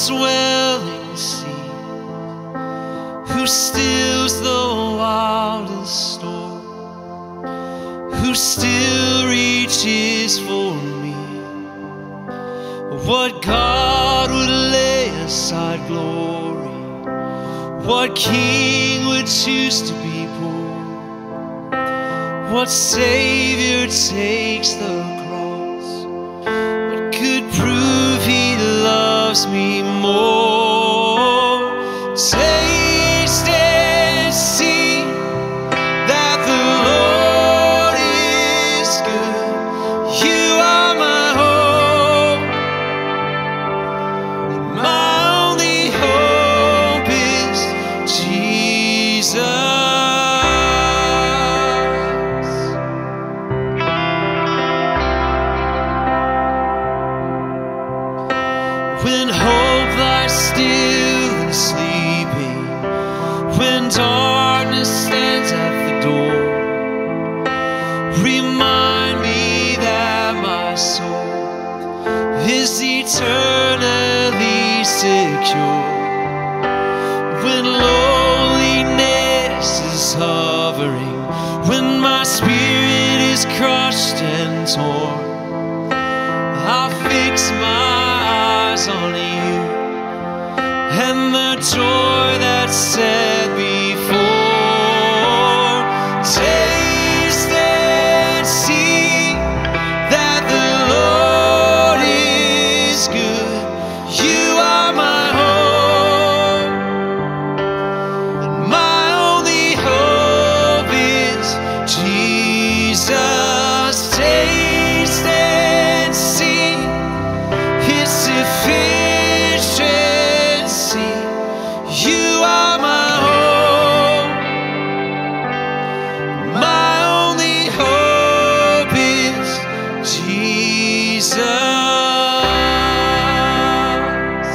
swelling sea, who stills the wildest storm, who still reaches for me. What God would lay aside glory? What king would choose to be poor? What Savior takes the cross? What could prove he loves me more? Taste and see that the Lord is good. You are my hope, and my only hope is Jesus. When hope lies still and sleeping, when darkness stands at the door, remind me that my soul is eternally secure. When loneliness is hovering, when my spirit is crushed and torn, I'll fix my on you and the joy that's set before. Taste and see that the Lord is good. You are my hope, and my only hope is Jesus. Taste and see His sufficiency. You are my hope. My only hope is Jesus.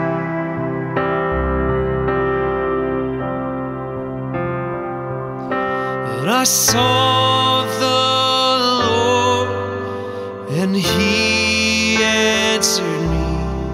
And I sought the Lord, and He answered me,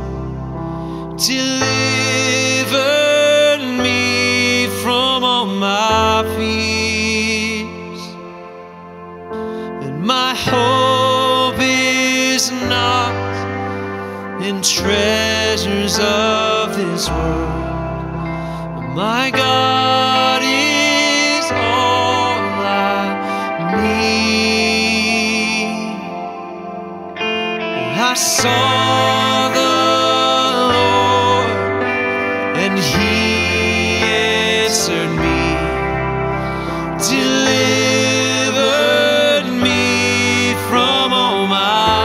delivered me from all my fears. And my hope is not in treasures of this world, but my God is all I need. I saw the Lord, and He answered me, delivered me from all my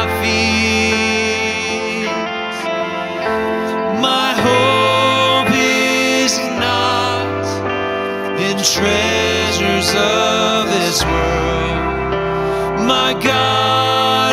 fears. My hope is not in treasures of this world. My God